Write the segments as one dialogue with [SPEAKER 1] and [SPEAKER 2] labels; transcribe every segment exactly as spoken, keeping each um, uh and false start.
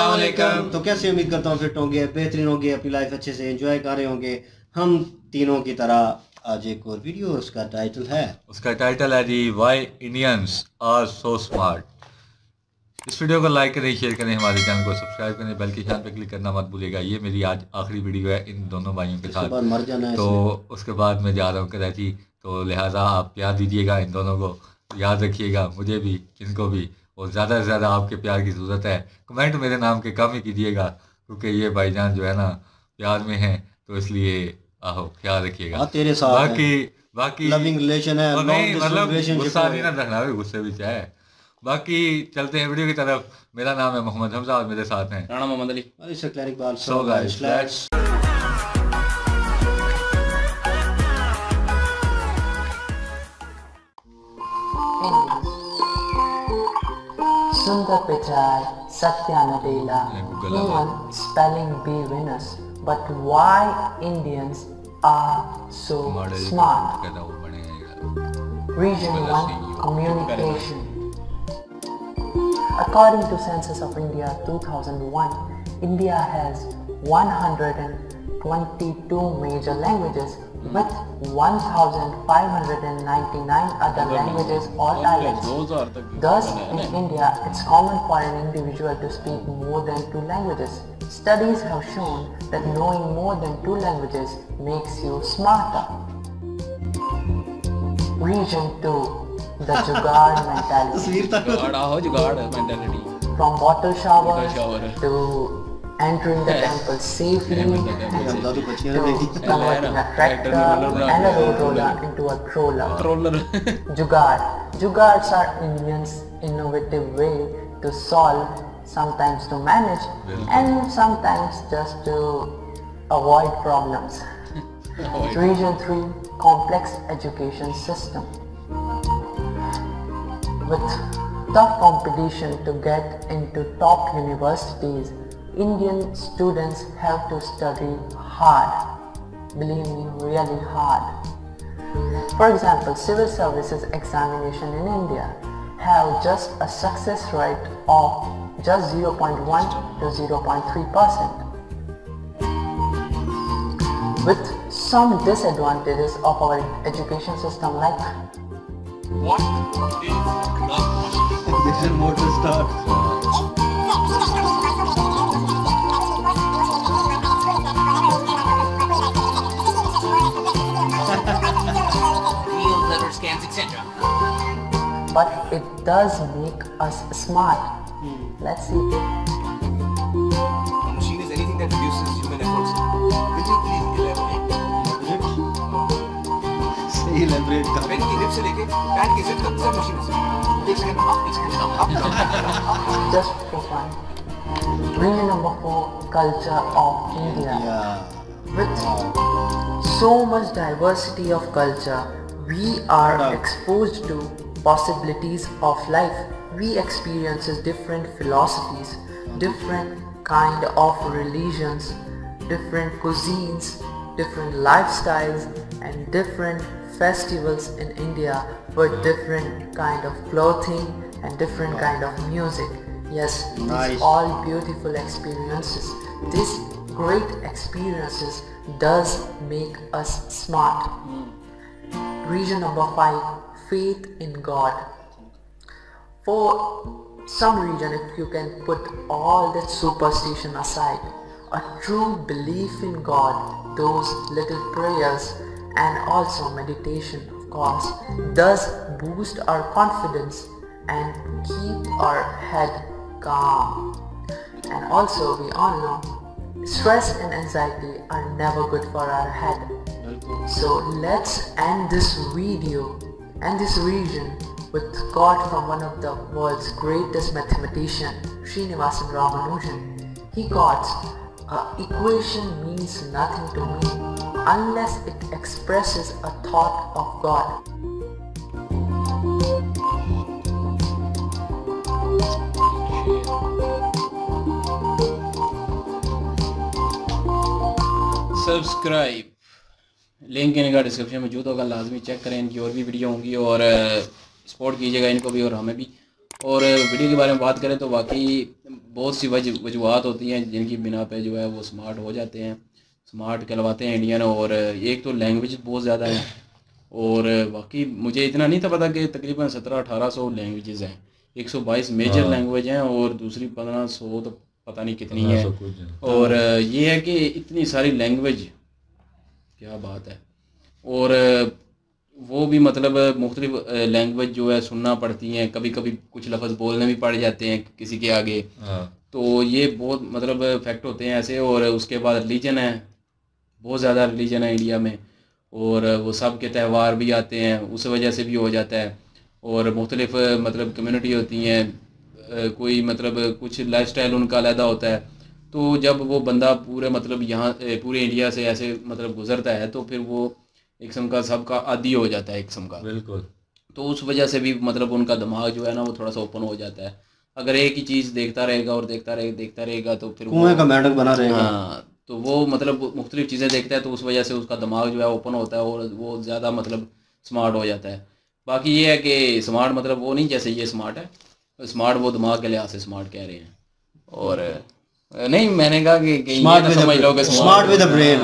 [SPEAKER 1] अस्सलाम वालेकुम।
[SPEAKER 2] तो कैसे उम्मीद करता हूँ फिट होंगे, बेहतरीन होंगे, अपनी लाइफ अच्छे से एंजॉय कर रहे होंगे। हम तीनों की तरह आज एक और वीडियो, उसका टाइटल है
[SPEAKER 1] उसका टाइटल है जी why Indians are so smart. इस वीडियो को लाइक करें, शेयर करें, हमारे चैनल को सब्सक्राइब करें, बेल के निशान पे क्लिक करना मत भूलिएगा। ये मेरी आज आखिरी वीडियो है इन दोनों भाइयों के साथ,
[SPEAKER 2] मर जाना है
[SPEAKER 1] तो उसके बाद मैं जा रहा हूँ कराची, तो लिहाजा आप प्यार दीजिएगा इन दोनों को, याद रखिएगा मुझे भी, इनको भी, और ज़्यादा से ज़्यादा आपके प्यार की ज़रूरत है। कमेंट मेरे नाम के कम ही कीजिएगा, क्योंकि ये भाईजान जो है ना प्यार में हैं, तो इसलिए आहो ख्याल रखिएगा।
[SPEAKER 2] तेरे साथ
[SPEAKER 1] बाकी बाकी
[SPEAKER 2] लविंग रिलेशन है,
[SPEAKER 1] नहीं मतलब गुस्सा नहीं ना रखना, गुस्से भी चाहे। बाकी चलते हैं वीडियो की तरफ। मेरा नाम है मोहम्मद हमजा और मेरे साथ हैं
[SPEAKER 3] Rana Mohammad Ali.
[SPEAKER 1] So guys let's
[SPEAKER 4] Sundar Pichai, Satya Nadella, human spelling bee winners. But why Indians are so smart? Region one, communication. According to Census of India two thousand one, India has one hundred twenty-two major languages with one thousand five hundred ninety-nine other languages or dialects. Thus, in India, it's common for an individual to speak more than two languages. Studies have shown that knowing more than two languages makes you smarter. Region two, the Jugaad mentality. From bottle showers to entering the temple safely, to converting a tractor and a road roller into a troller. Jugaad. Jugaads are Indians' innovative way to solve, sometimes to manage, and sometimes just to avoid problems. Region three, complex education system. With tough competition to get into top universities, Indian students have to study hard. Believe me, really hard. For example, civil services examination in India have just a success rate of just zero point one to zero point three percent. With some disadvantages of our education system, like
[SPEAKER 3] what is
[SPEAKER 2] this is motor start.
[SPEAKER 3] scams, et cetera.
[SPEAKER 4] But it does make us smart. Hmm. Let's see.
[SPEAKER 3] A machine is anything that reduces human efforts. Will you please elaborate?
[SPEAKER 2] Say elaborate.
[SPEAKER 3] Pen की lip से लेके pan की zip तक सब machine है। एक second up, एक second up, up.
[SPEAKER 4] Just for fun. Region number four, culture of India.
[SPEAKER 2] Yeah.
[SPEAKER 4] With so much diversity of culture, we are exposed to possibilities of life. We experience different philosophies, different kind of religions, different cuisines, different lifestyles, and different festivals in India with different kind of clothing and different kind of music. Yes, these
[SPEAKER 2] nice.
[SPEAKER 4] all beautiful experiences. These great experiences does make us smart. Region number five, faith in God. For some reason, if you can put all that superstition aside, a true belief in God, those little prayers and also meditation, of course, does boost our confidence and keep our head calm. And also, we all know, stress and anxiety are never good for our head. So let's end this video and this region with quote from one of the world's greatest mathematician, Srinivasan Ramanujan. He quotes, "An equation means nothing to me unless it expresses a thought of God."
[SPEAKER 3] Subscribe link इनका description में मौजूद होगा, लाजमी check करें। इनकी और भी video होंगी और सपोर्ट कीजिएगा इनको भी और हमें भी।
[SPEAKER 5] और वीडियो के बारे में बात करें तो वाकई बहुत सी वजह वजूहत होती हैं जिनकी बिना पे जो है वो स्मार्ट हो जाते हैं, स्मार्ट कहलवाते हैं इंडियन। और एक तो लैंग्वेज बहुत ज़्यादा है, और वाकई मुझे इतना नहीं था पता कि तकरीबन सत्रह अठारह सौ लैंग्वेजेस हैं, एक सौ बाईस मेजर लैंग्वेज हैं और दूसरी पंद्रह सौ तो पता नहीं कितनी है। और ये है कि इतनी सारी लैंग्वेज, क्या बात है। और वो भी मतलब मुख्तलिफ लैंग्वेज जो है सुनना पड़ती हैं, कभी कभी कुछ लफ्ज़ बोलने भी पड़ जाते हैं किसी के आगे, तो ये बहुत मतलब फैक्ट होते हैं ऐसे। और उसके बाद रिलीजन है, बहुत ज़्यादा रिलीजन है इंडिया में, और वो सब के त्यौहार भी आते हैं, उस वजह से भी हो जाता है। और मुख्तलिफ मतलब कम्युनिटी होती हैं, कोई मतलब कुछ लाइफस्टाइल उनका अलहदा होता है, तो जब वो बंदा पूरे मतलब यहाँ पूरे इंडिया से ऐसे मतलब गुजरता है तो फिर वो एक किस्म का सबका आदी हो जाता है एक किस्म का,
[SPEAKER 1] बिल्कुल।
[SPEAKER 5] तो उस वजह से भी मतलब उनका दिमाग जो है ना वो थोड़ा सा ओपन हो जाता है। अगर एक ही चीज़ देखता रहेगा और देखता रहेगा देखता रहेगा तो फिर
[SPEAKER 2] कुएं का मेंढक बना रहेगा।
[SPEAKER 5] हाँ, तो वो मतलब मुख्तलिफ चीज़ें देखता है, तो उस वजह से उसका दिमाग जो है ओपन होता है और वो ज़्यादा मतलब स्मार्ट हो जाता है। बाकी ये है कि स्मार्ट मतलब वो नहीं जैसे ये स्मार्ट है, स्मार्ट वो दिमाग के लिहाज से स्मार्ट कह रहे हैं। और नहीं, मैंने कहा कि
[SPEAKER 2] स्मार्ट विद
[SPEAKER 5] समझ लो कि
[SPEAKER 2] smart with the brain,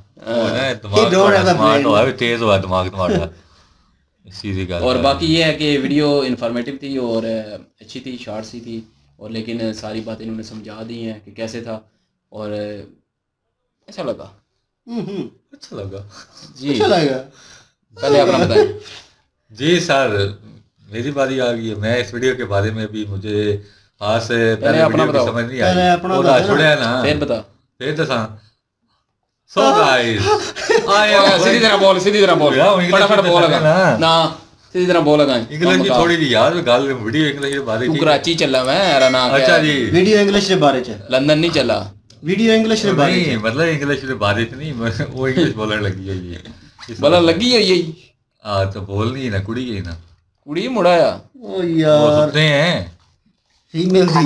[SPEAKER 1] smart हो है, तेज हुआ दिमाग तुम्हारा, सीधी गल।
[SPEAKER 5] और बाकी ये है कि वीडियो इंफॉर्मेटिव थी और अच्छी थी, शॉर्ट सी थी, और लेकिन सारी बातें इन्होंने समझा दी हैं कि कैसे था, और अच्छा लगा।
[SPEAKER 1] अच्छा लगा
[SPEAKER 5] जी,
[SPEAKER 2] अच्छा लगा।
[SPEAKER 5] पहले अपना बताएं।
[SPEAKER 1] जी सर, मेरी बारी आ गई है। मैं इस वीडियो के बारे में भी मुझे हाथ से पहले
[SPEAKER 5] अपना
[SPEAKER 1] वीडियो की
[SPEAKER 5] बताओ।
[SPEAKER 1] समझ नहीं
[SPEAKER 2] पहले
[SPEAKER 1] आई,
[SPEAKER 2] अपना
[SPEAKER 1] ओदा
[SPEAKER 2] बताओ ना।
[SPEAKER 1] छोड़िया ना,
[SPEAKER 5] फिर बता।
[SPEAKER 1] फिर दसा। सो गाइस, आई एम
[SPEAKER 5] सीधी तरह बोल, सीधी तरह बोल, फटाफट बोल लगा ना, सीधी तरह बोल लगा।
[SPEAKER 1] इंग्लिश की थोड़ी जी यार गल वीडियो इंग्लिश के बारे
[SPEAKER 5] तू
[SPEAKER 1] में।
[SPEAKER 5] कराची चला मैं यार ना।
[SPEAKER 1] अच्छा जी,
[SPEAKER 2] वीडियो इंग्लिश के बारे च
[SPEAKER 5] लंदन नहीं चला,
[SPEAKER 2] वीडियो इंग्लिश के बारे
[SPEAKER 1] नहीं
[SPEAKER 2] च
[SPEAKER 1] मतलब इंग्लिश के बारे में नहीं, वो इंग्लिश बोलने लगी है ये
[SPEAKER 5] बोला लगी है यही
[SPEAKER 1] आ तो बोलनी है ना, कुड़ी है ना,
[SPEAKER 5] कुड़ी मुड़ाया।
[SPEAKER 2] ओ
[SPEAKER 1] वो
[SPEAKER 2] यार
[SPEAKER 1] सुनते हैं।
[SPEAKER 2] फीमेल थी,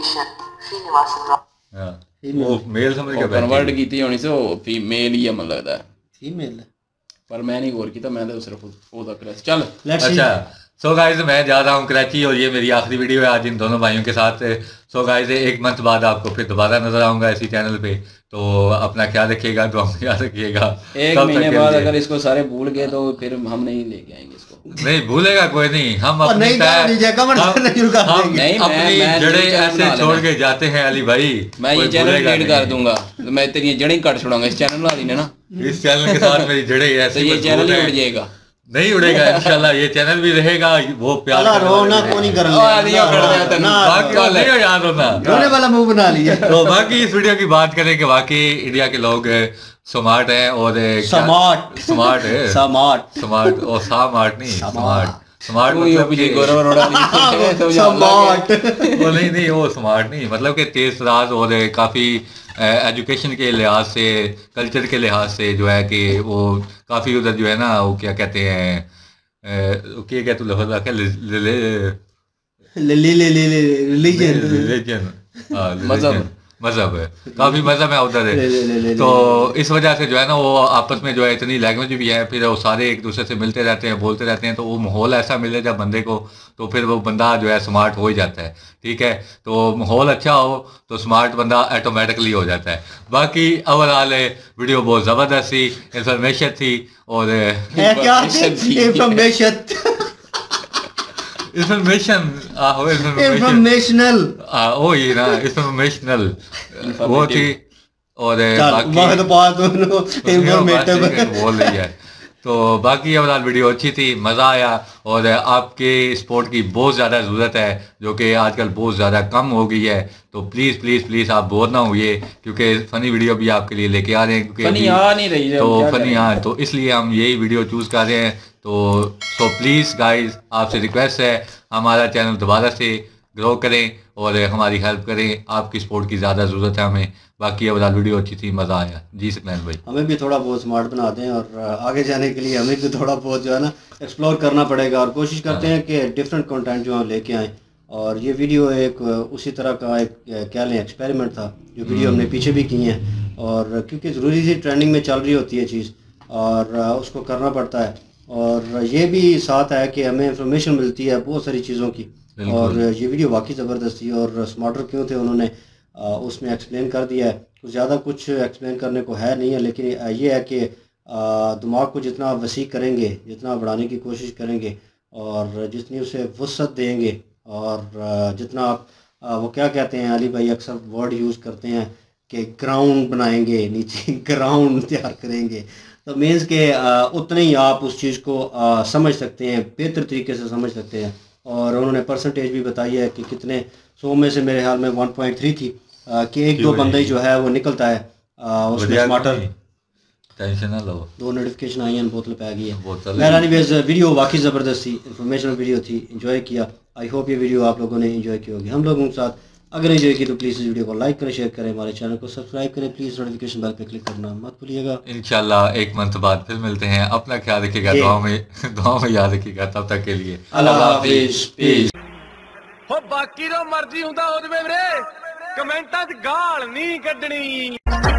[SPEAKER 1] हाँ, वो मेल समझ के
[SPEAKER 5] कन्वर्ट
[SPEAKER 1] बैठी।
[SPEAKER 5] की होनी से वो फीमेल ही है मन लगता है,
[SPEAKER 2] फीमेल।
[SPEAKER 5] पर मैं नहीं गौर किया, मैं तो सिर्फ वो तक रहा। चल
[SPEAKER 2] लेट्स सी।
[SPEAKER 1] अच्छा, सो गाइस मैं जा रहा हूँ कराची और ये मेरी आखिरी वीडियो है आज इन दोनों भाइयों के साथ। सो गाइस एक मंथ बाद आपको फिर दोबारा नजर आऊंगा इसी चैनल पे, तो अपना ख्याल रखिएगा, दुआ में याद रखिएगा।
[SPEAKER 5] एक
[SPEAKER 1] तब
[SPEAKER 5] महीने
[SPEAKER 1] तक के
[SPEAKER 5] बाद
[SPEAKER 1] लिए-
[SPEAKER 5] अगर इसको सारे भूल गए तो फिर हम नहीं लेके आएंगे इसको।
[SPEAKER 1] नहीं भूलेगा कोई नहीं, हम
[SPEAKER 2] और
[SPEAKER 1] अपनी
[SPEAKER 2] नहीं
[SPEAKER 1] तय-
[SPEAKER 2] तो नीचे कमेंट
[SPEAKER 1] हम-
[SPEAKER 2] करना शुरू कर
[SPEAKER 1] हम
[SPEAKER 2] देंगे।
[SPEAKER 5] नहीं, मैं-
[SPEAKER 1] अपनी
[SPEAKER 5] मैं
[SPEAKER 1] जड़ें
[SPEAKER 5] ये चैनल
[SPEAKER 1] ऐसे
[SPEAKER 5] बना
[SPEAKER 1] छोड़
[SPEAKER 5] लेना।
[SPEAKER 1] के जाते हैं अली भाई,
[SPEAKER 5] मैं ये
[SPEAKER 1] कोई
[SPEAKER 5] चैनल
[SPEAKER 1] भूलेगा
[SPEAKER 5] डिलीट कर
[SPEAKER 1] नहीं।
[SPEAKER 5] दूंगा, तो मैं तेरी जड़ें काट छोड़ूंगा इस चैनल वाली ने ना,
[SPEAKER 1] इस चैनल के साथ मेरी जड़ें
[SPEAKER 5] तो
[SPEAKER 1] ऐसी
[SPEAKER 5] ये
[SPEAKER 1] मजबूत
[SPEAKER 5] चैनल ही
[SPEAKER 1] हैं।
[SPEAKER 5] उड़ जाएगा।
[SPEAKER 1] नहीं उड़ेगा इंशाल्लाह, ये चैनल भी रहेगा, वो प्यार
[SPEAKER 2] अल्लाह
[SPEAKER 1] करने
[SPEAKER 2] रो
[SPEAKER 1] वाले
[SPEAKER 2] ना
[SPEAKER 1] रहेंगे।
[SPEAKER 2] कोनी कर
[SPEAKER 5] ओ, आलिया कर दिया तन्नू।
[SPEAKER 1] बाकी और नहीं हो याद होना।
[SPEAKER 2] रोने वाला मुंह बना लिया।
[SPEAKER 1] तो बाकी इस वीडियो की बात करें कि वाकई इंडिया के लोग स्मार्ट हैं और
[SPEAKER 2] स्मार्ट
[SPEAKER 1] स्मार्ट है
[SPEAKER 2] स्मार्ट
[SPEAKER 1] स्मार्ट और स्मार्ट नहीं स्मार्ट स्मार्ट
[SPEAKER 5] तू
[SPEAKER 1] मतलब
[SPEAKER 5] ये
[SPEAKER 1] कि-
[SPEAKER 5] गौरव उड़ा ली तो याद
[SPEAKER 2] स्मार्ट
[SPEAKER 1] वो नहीं नहीं वो स्मार्ट नहीं, मतलब कि तेज तराज और काफ़ी एजुकेशन के लिहाज से, कल्चर के लिहाज से जो है कि वो काफ़ी उधर जो है ना वो क्या कहते हैं, अ, क्या कहते हैं लफ्ज़ आके ले ले
[SPEAKER 2] ले ले ले ले रिलीजन
[SPEAKER 1] रिलीजन, हाँ,
[SPEAKER 5] मज़हब।
[SPEAKER 1] religion, मज़हब है, काफ़ी मज़हब है उधर
[SPEAKER 2] ले ले ले ले
[SPEAKER 1] है। तो इस वजह से जो है ना वो आपस में जो है इतनी लैंग्वेज भी है, फिर वो सारे एक दूसरे से मिलते रहते हैं, बोलते रहते हैं, तो वो माहौल ऐसा मिले जब बंदे को, तो फिर वो बंदा जो है स्मार्ट हो ही जाता है। ठीक है, तो माहौल अच्छा हो तो स्मार्ट बंदा ऑटोमेटिकली हो जाता है। बाकी ओवरऑल वीडियो बहुत ज़बरदस्त थी, इंफॉर्मेशन थी और
[SPEAKER 2] है क्या इंफॉर्मेशन
[SPEAKER 1] इंफॉर्मेशन इंफॉर्मेशन
[SPEAKER 2] इंफॉर्मेशनल
[SPEAKER 1] ओ ये ना इंफॉर्मेशनल वो थी और
[SPEAKER 2] चल वक्त पास दोनों इंफॉर्मेटिव
[SPEAKER 1] बोल रही है। तो बाकी ओवरऑल वीडियो अच्छी थी, मज़ा आया और आपके सपोर्ट की बहुत ज़्यादा ज़रूरत है जो कि आजकल बहुत ज़्यादा कम हो गई है। तो प्लीज़ प्लीज़ प्लीज़ आप बोर ना होइए क्योंकि फ़नी वीडियो भी आपके लिए लेके आ रहे हैं, क्योंकि
[SPEAKER 5] फनी
[SPEAKER 1] अभी-
[SPEAKER 5] आ नहीं रही है,
[SPEAKER 1] तो
[SPEAKER 5] क्या
[SPEAKER 1] फनी
[SPEAKER 5] करें?
[SPEAKER 1] हाँ, तो इसलिए हम यही वीडियो चूज़ कर रहे हैं। तो सो प्लीज़ गाइस आपसे रिक्वेस्ट है हमारा चैनल दोबारा से ग्रो करें और हमारी हेल्प करें, आपकी सपोर्ट की ज़्यादा ज़रूरत है हमें। बाकी अब वीडियो अच्छी थी, मज़ा आया जी सकलैन भाई।
[SPEAKER 2] हमें भी थोड़ा बहुत स्मार्ट बना दें और आगे जाने के लिए हमें भी थोड़ा बहुत जो है ना एक्सप्लोर करना पड़ेगा और कोशिश करते हैं कि डिफरेंट कंटेंट जो हम लेके आएँ। और ये वीडियो एक उसी तरह का एक क्या लें एक्सपेरिमेंट था, जो वीडियो हमने पीछे भी की हैं, और क्योंकि ज़रूरी सी ट्रेंडिंग में चल रही होती है चीज़ और उसको करना पड़ता है। और ये भी साथ है कि हमें इंफॉर्मेशन मिलती है बहुत सारी चीज़ों की, और ये वीडियो वाकई ज़बरदस्त थी और स्मार्टर क्यों थे उन्होंने आ, उसमें एक्सप्लेन कर दिया है। कुछ ज़्यादा कुछ एक्सप्लेन करने को है नहीं है, लेकिन ये है कि दिमाग को जितना वसी करेंगे, जितना बढ़ाने की कोशिश करेंगे और जितनी उसे वसअत देंगे और जितना आप वो क्या कहते हैं अली भाई अक्सर वर्ड यूज़ करते हैं कि ग्राउंड बनाएंगे, नीचे ग्राउंड तैयार करेंगे, तो मीन्स के उतने ही आप उस चीज़ को आ, समझ सकते हैं, बेहतर तरीके से समझ सकते हैं। और उन्होंने परसेंटेज भी बताई है कि कितने सौ में से मेरे ख्याल में वन पॉइंट थ्री थी आ, कि एक दो बंदा ही जो है वो निकलता है आ, उसमें स्मार्टर।
[SPEAKER 1] टेंशन ना लो,
[SPEAKER 2] दो नोटिफिकेशन आई हैं, बोतल पे आ गई है।
[SPEAKER 1] बोतल
[SPEAKER 2] मेरा एनीवेज वीडियो वाकई ज़बरदस्त थी, इंफॉर्मेशनल वीडियो थी, एंजॉय किया। आई होप ये वीडियो आप लोगों ने एंजॉय की होगी। हम लोगों के साथ अगर एंजॉय की तो प्लीज़ इस वीडियो को लाइक करें, शेयर करें, हमारे चैनल को सब्सक्राइब करें, प्लीज़ नोटिफिकेशन बेल पे क्लिक करना मत भूलिएगा।
[SPEAKER 1] इंशाल्लाह एक मंथ बाद फिर मिलते हैं। अपना ख्याल रखिएगा, दुआ में दुआ में याद रखिएगा। तब तक के लिए
[SPEAKER 2] अल्लाह हाफिज़, पीस।
[SPEAKER 6] हो बाकी तो मर्जी हुंदा हो जवे वीरे, कमेंटां 'च गाल नहीं कड्डनी।